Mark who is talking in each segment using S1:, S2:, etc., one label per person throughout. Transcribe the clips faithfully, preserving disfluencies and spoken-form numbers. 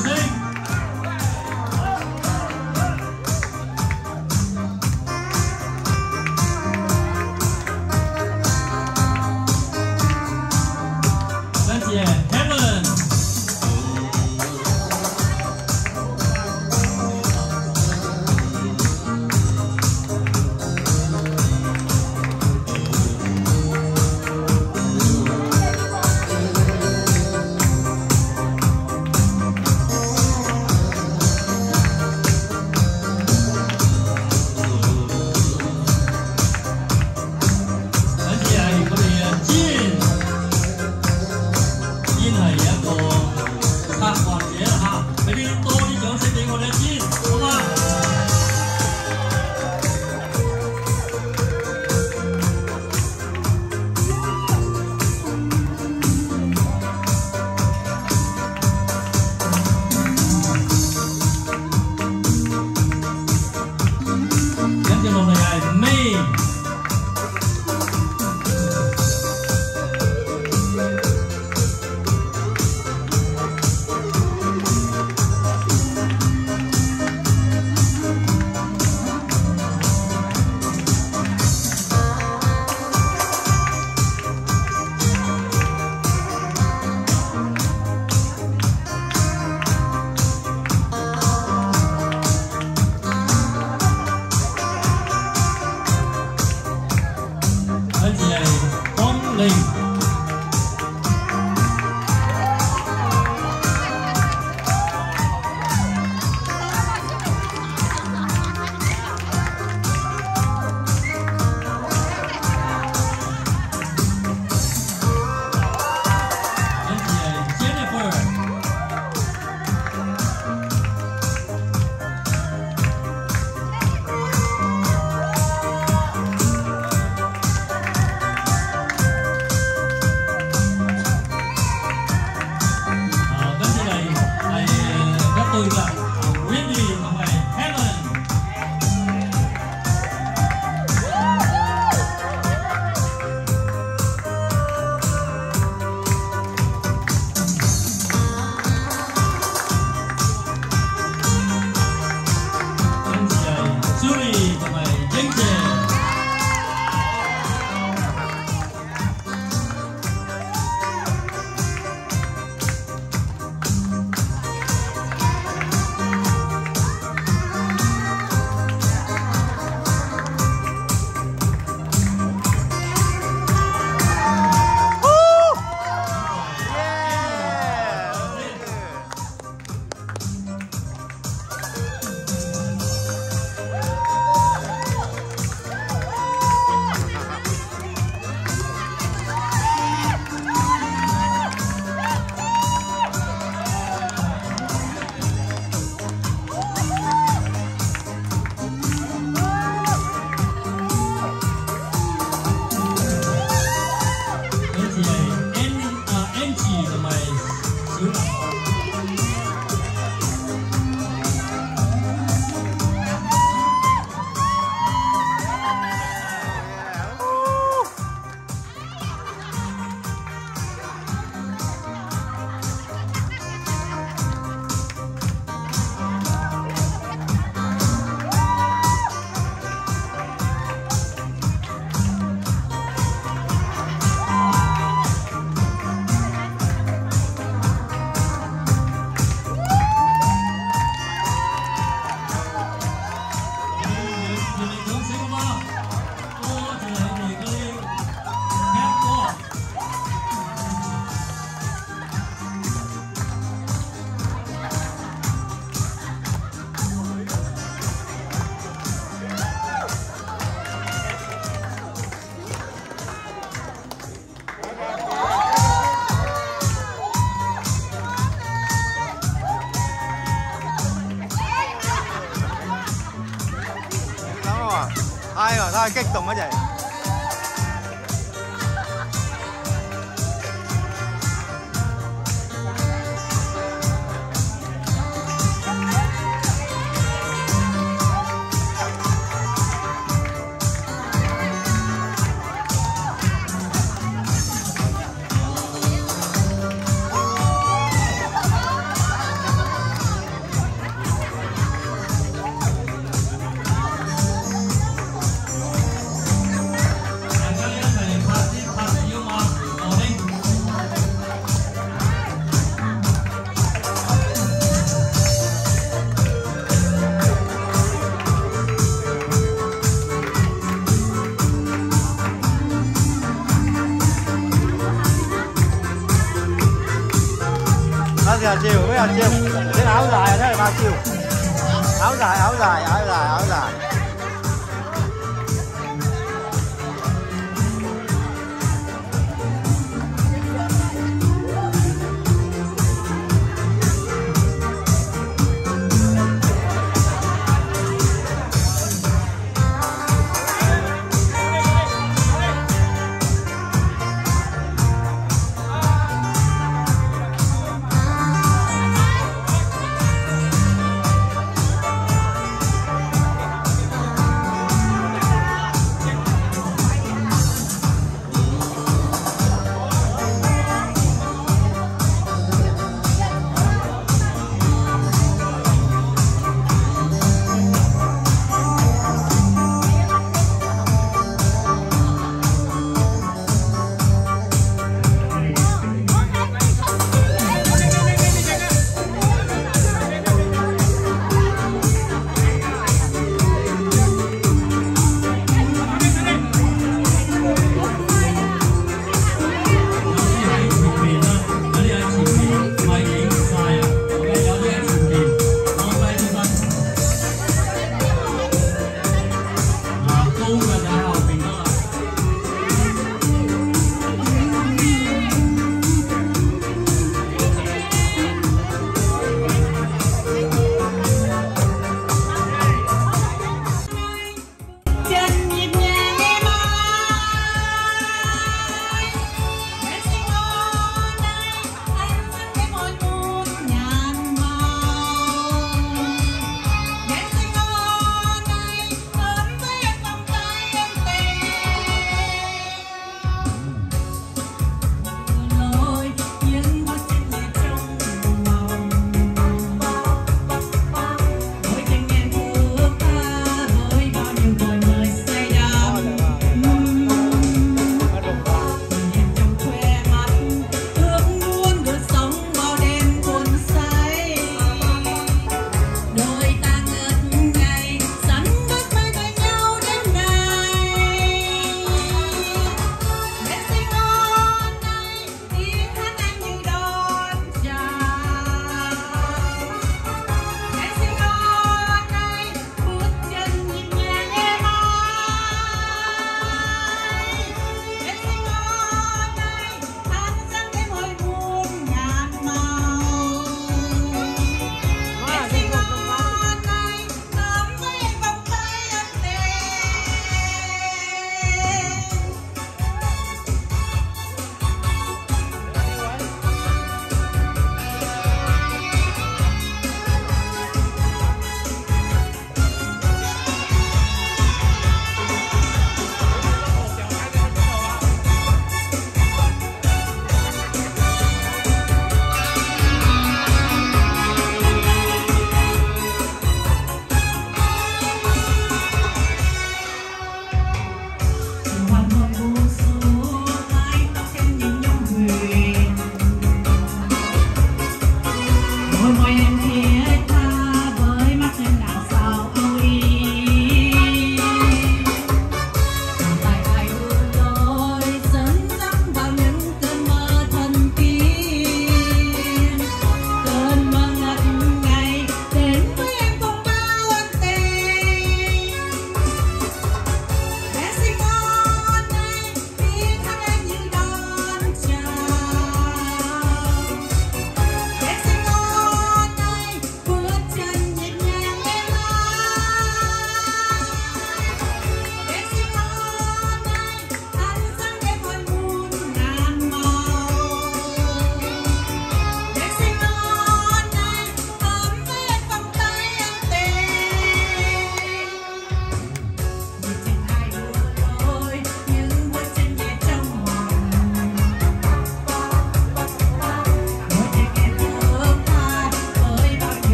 S1: 聲。跟住 Kevin。
S2: ai mà thôi kích động quá vậy. thì là chiều, mới là chiều. Thế là áo dài, thế là bao chiều. Áo dài, áo dài, áo dài, áo dài.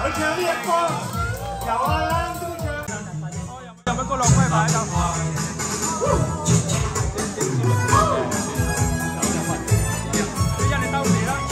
S3: ở trên đi con chào anh chú chơi
S2: giờ mấy cô lồng quay phải đâu bây giờ này tao gì đó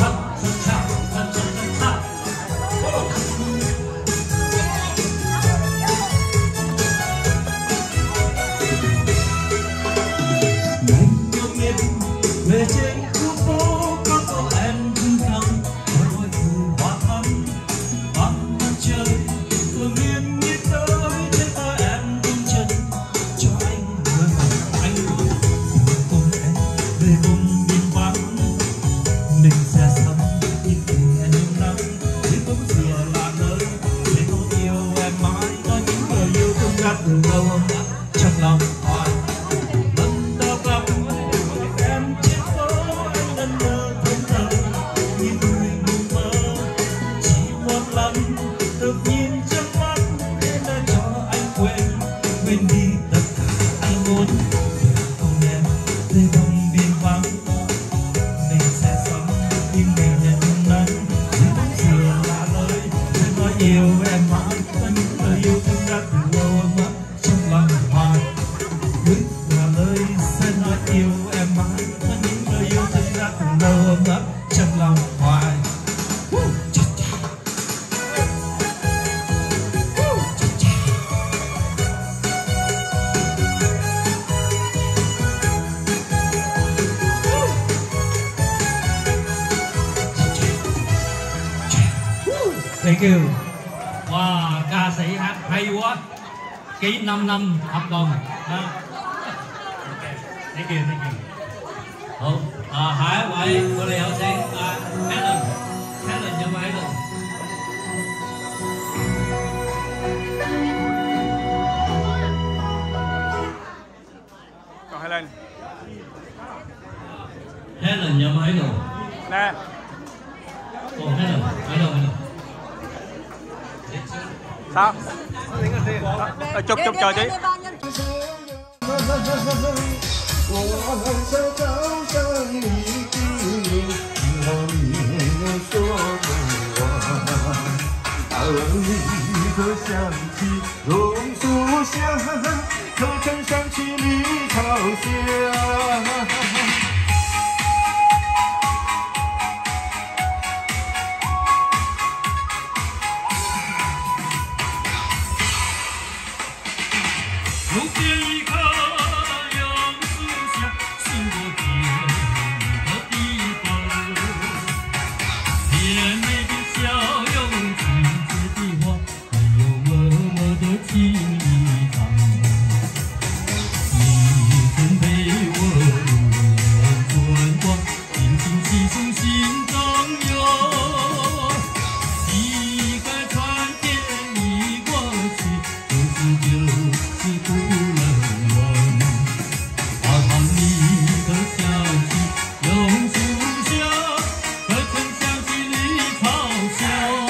S1: về trên khu phố có cô em thương thầm đôi từ hoa thắm băng mặt trời thường liên nghĩ tới trên tay em rung chân cho anh người anh luôn cùng em về vùng biên vắng mình sẽ sống như ngày nhiều năm để cũng xưa là nơi để tôi yêu em mãi có những lời yêu thương gắt từ lâu trong lòng hoài được nhìn trước mắt nên đã cho anh quên quên đi tất cả anh muốn cùng em về vùng biên vắng mình sẽ sống nhưng mình nhận nắng để bóng xưa là lời sẽ nói yêu em mãi có những lời yêu thương đã từ lâu mất trong lòng hoài quyết là lời sẽ nói yêu em mãi có những lời yêu thương đã từ lâu mất trong lòng hoài. Thank you. Wow, ca sĩ hát hay quá. Ký năm năm hợp đồng. Okay. Thank you, thank you. Hậu, à, hai位我哋有請啊 Helen Helen 有冇喺度？
S2: còn Helen
S1: Helen 有冇喺度？
S2: nè
S1: Ồ, Helen, ở đâu, ở đâu?
S2: sao à, chụp chụp chờ tí
S1: 路边一棵杨树下，是我见你的地方。甜美的笑容，亲切的话，还有默默的情意长。你曾陪我路远观光，静静细数心中有。一个春天已过去，就是就是不能忘。花塘里的香气，榕树下，可曾想起绿草香？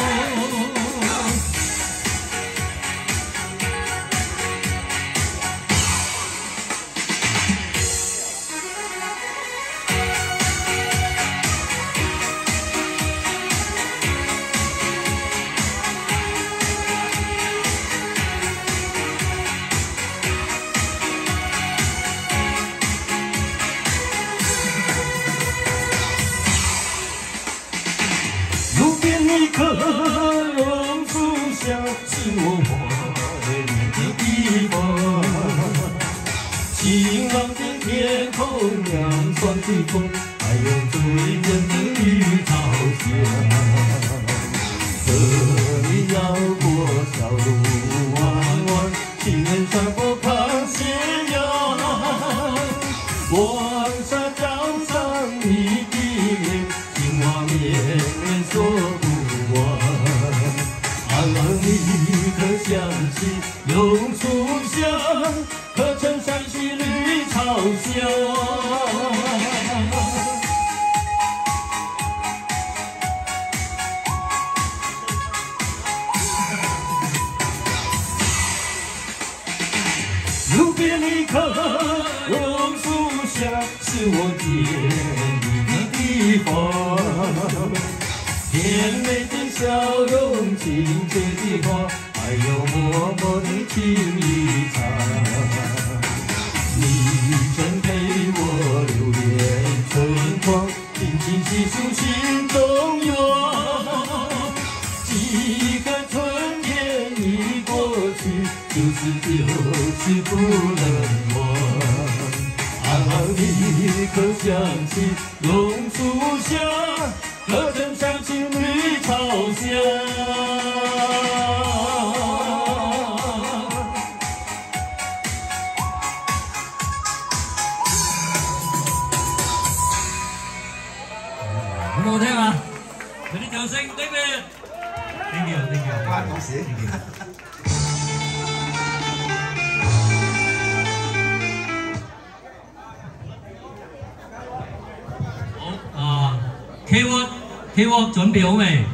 S1: 路边一棵榕树下，是我怀念的地方。晴朗的天空，凉爽的风，还有最真的绿草香。这里绕过小路弯弯，行人穿过看斜阳。望山脚上你的脸，情话绵绵说不完。暗暗里可想起榕树下，可曾想起绿草香？路边一棵榕树下，是我见你的地方。甜美的笑笑容亲切的话，还有默默的情一场。你曾陪我流连春光，轻轻细数心中愿。几个春天已过去，就是就是不能忘。啊，你可想起榕树下？可曾想起绿草香？好唔好聽啊？俾啲掌聲 ，David。Thank you，Thank you。關我事。好啊 ，K Walk K Walk 準備好未？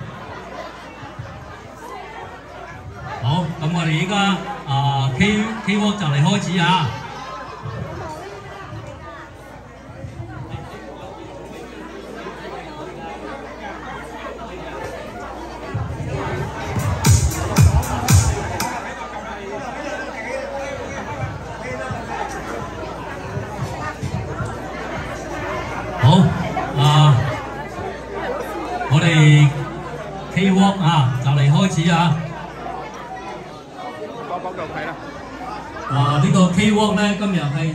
S1: 好，咁我哋依家啊 K K Walk 就嚟開始啊！好啊，我哋 K Walk 啊，就嚟開始啊！
S2: 幫幫就睇啦。
S1: 哇！呢個 K Walk 咧，今日係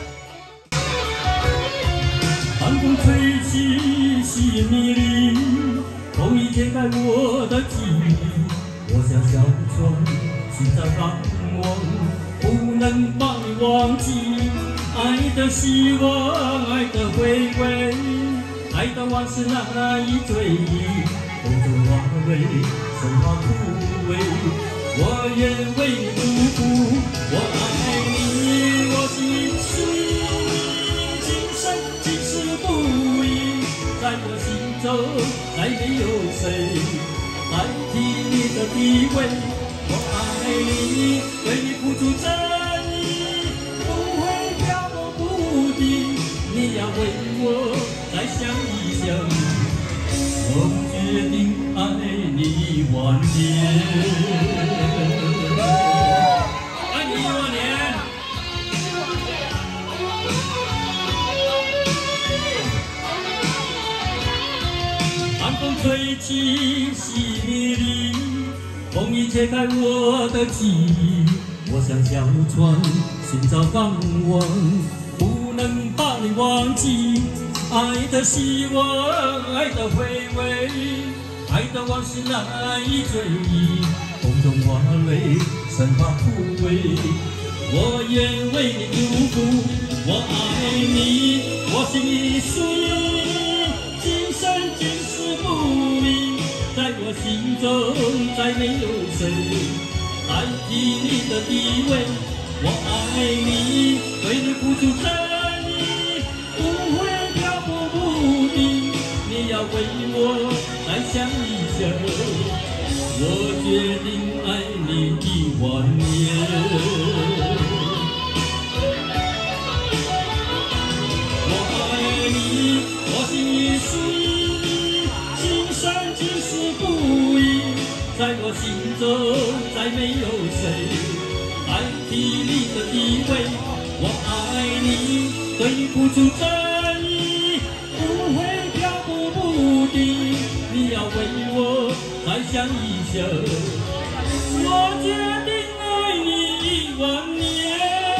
S1: 寒風吹起細密林，風已揭開我的記憶。我像小船尋找港灣，不能把你忘記。愛的希望，愛的回味，愛的往事難以追憶。風中花蕊，生花枯萎，我願為你祝福。我愛你，我心屬你，今生今世不移。在我心中，再沒有誰代替你的地位。我愛你，為你付出真意，不會漂泊不定。你要為我再想一想。我決定愛你萬年，愛你萬年。寒風吹起細密林，風已揭開我的記憶。我像小船尋找港灣，不能把你忘記。愛的希望，愛的回味，愛的往事難以追憶。風中花蕊，生花枯萎，我願為你祝福。我愛你，我心已屬你，今生今世不移。在我心中，再沒有誰代替你的地位。我愛你，為你付出真意，不會不定，你要為我再想一想。我決定愛你一萬年。我愛你，我心已屬你，今生今世不移。在我心中，再沒有誰代替你的地位。我愛你，對你付出真意，不會漂泊不定，你要為我再想一想。我決定愛你一萬年。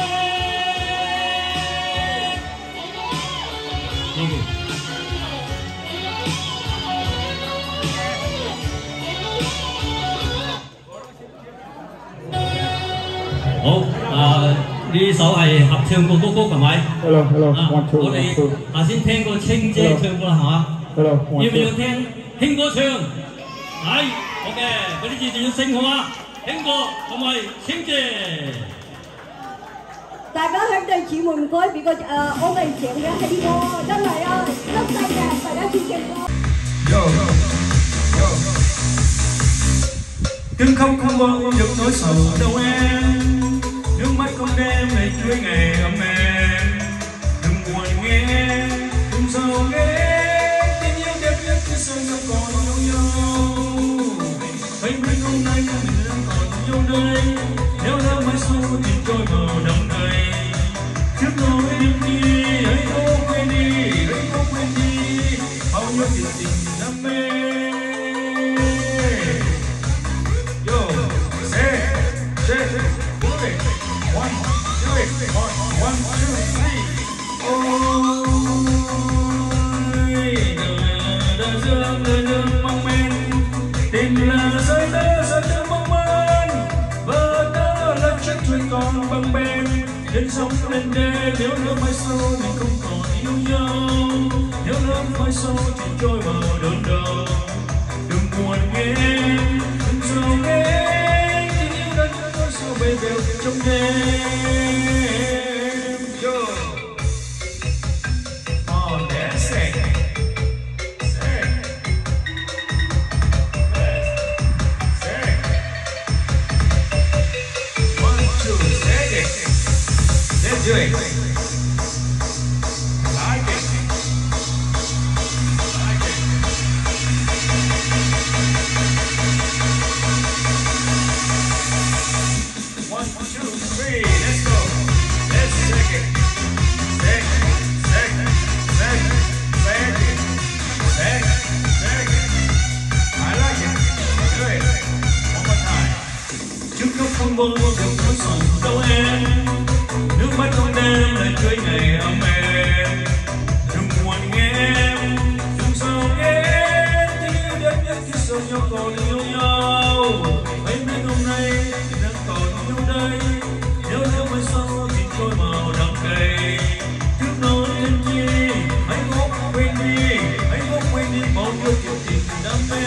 S1: 好啊，呢首係合唱過歌曲係咪
S3: ？Hello hello，
S1: 啊，
S3: one two
S1: 我
S3: one
S1: 哋
S3: two。
S1: 頭先聽過清姐唱過啦，係嘛
S3: Hello，
S1: 要唔要聽興哥唱？係，好嘅，嗰啲字就要升好啊！興哥同埋清姐。
S4: 大家兄弟姊妹唔該俾個誒我哋唱嘅興歌，真係啊，一世嘅第一次唱歌。
S1: Yo yo， tiếng khóc không bao những nỗi sầu đâu em, nước mắt không đem về chuối ngày ấm em. Đừng buồn nghe, đừng sầu nghe, tình yêu đẹp nhất cứ sống trong còn nhau nhau. đam mê. Yo, say, say, do it. One, do it. One, one, two, three. Ôi, đời dương, đời dương mong men, tình là rơi tơ, rơi tơ mong man, vợ tơ là chiếc thuyền còn bâng bềnh, đến sóng lên đê. Nếu nước mãi sâu mình không còn yêu nhau, nếu nước mãi sâu thì trôi vào đơn đau. Đừng buồn nghe, đừng sầu nghe, tình yêu đã nhớ tôi sao bề bèo trong đêm. Yo. Oh, that's it. Do it. Like it. Like it. One, two, three, let's go. Let's shake it. Shake it, shake it, shake it, shake it, shake it, shake it. I like it. Do it. One more time. Trước lúc không buồn được nói rằng đâu em. Nước mắt trong đêm lại cưới ngày ấm êm. Đừng buồn nghe em, đừng sầu nghe em. Tình yêu đẹp nhất khi sau nhau còn yêu nhau. Hãy biết hôm nay đang còn yêu đây. Nếu nếu mai sau thì trôi vào đắng cay. Trước nói thêm chi, hãy ngốc quên đi. Hãy ngốc quên đi bao nhiêu kiểu tình đam mê.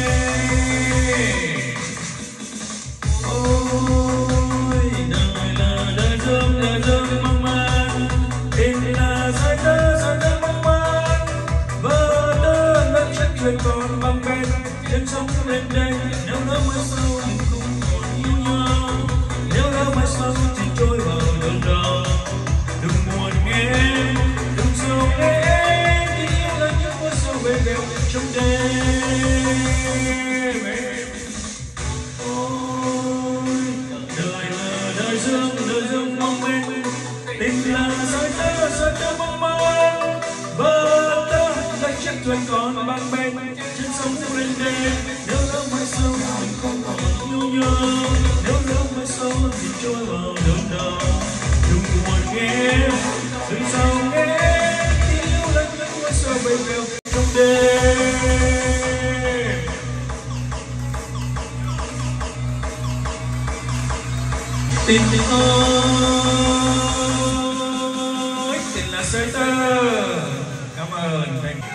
S1: Ôi đời là đời dương, đời dương mong man, tình là rơi tơ, rơi tơ mong man, vợ tơ vẫn chiếc thuyền còn bâng bềnh, trên sóng lên đây. Nếu lỡ mai sau thì không còn yêu nhau, nếu lỡ mai sau thì trôi vào đơn đau. Đừng buồn nghe, đừng sầu nghe, tình yêu là những con sâu bề bèo trong đêm. Tình là rơi tơ, rơi tơ mong man, vợ tơ là chiếc thuyền còn bâng bềnh, trên sông lên đê. Nếu lỡ mai sau mình không còn yêu nhau, nếu lỡ mai sau thì trôi vào đơn đau. Đừng buồn nghe, đừng sầu nghe, tình yêu là những con sâu bề bèo trong đêm. Tình tình ơi, tình là rơi tơ. Cảm ơn.